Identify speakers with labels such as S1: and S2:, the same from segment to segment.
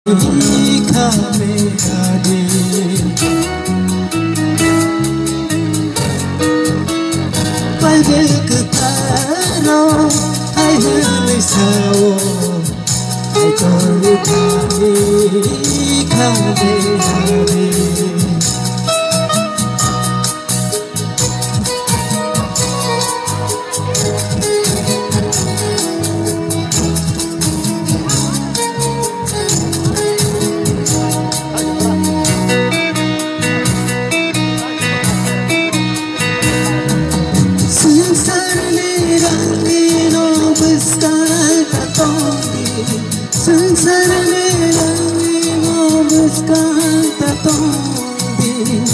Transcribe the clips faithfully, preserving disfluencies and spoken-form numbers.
S1: खावे आदि Pagil ketaro ai hỡi sao ai tôi kami kami hari संसार में रंगीनो मुस्कान तोंदी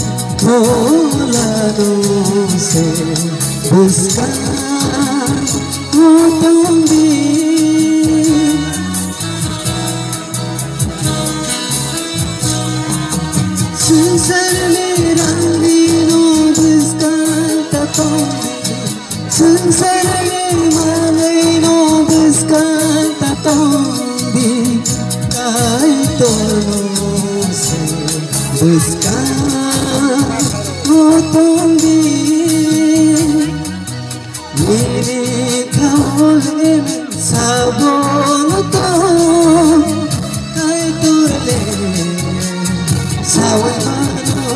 S1: भोलानों से मुस्कान तोंदी संसार में रंगीनो मुस्कान तोंदी संसार में मालैनो मुस्कान तोंदी Kai tono se buscar rotondi Miri kaole sabon to Kai torle sawe mano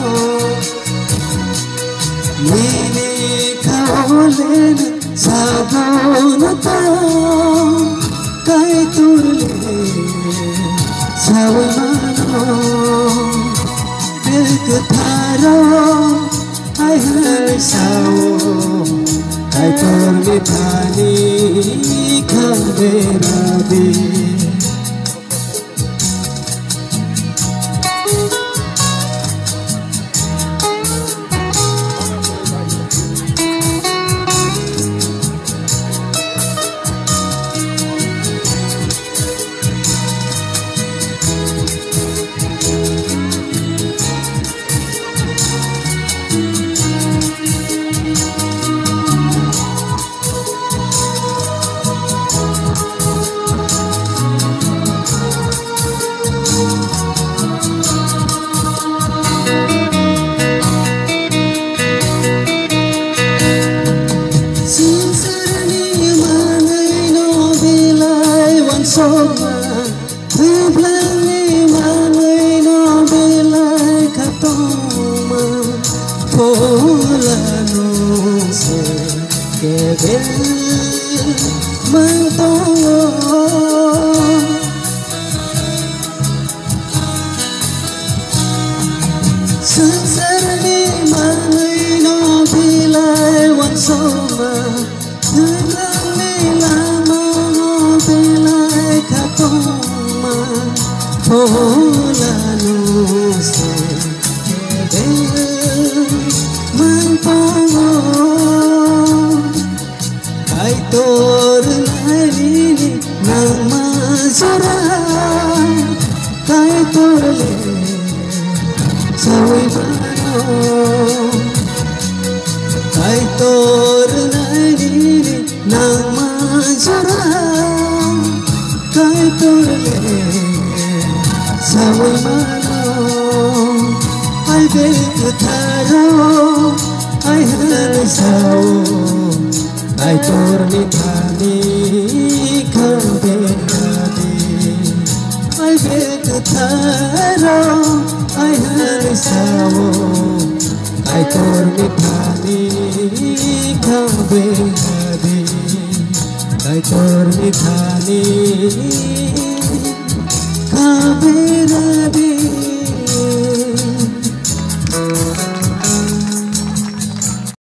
S1: Miri kaole sabon to Kai torle sawe mano bil ketaro ai hai sao kai tor mi pani khambe rabi Soma, Riblani manai no belai katoma, Polano se kebel mantongo. Sansarani manai no belai wan soma, Riblani lama no belai katoma polano se kebel mantongo kai tor narini nama sura kai torle sawe mano kai tor narini nama sura Kai torle sawe mano ai bil ketaro ai hai sao ai tor mi pani khambe rabi ai bil ketaro ai hai sao ai tor mi pani khambe rabi Kai tor mi thani kabera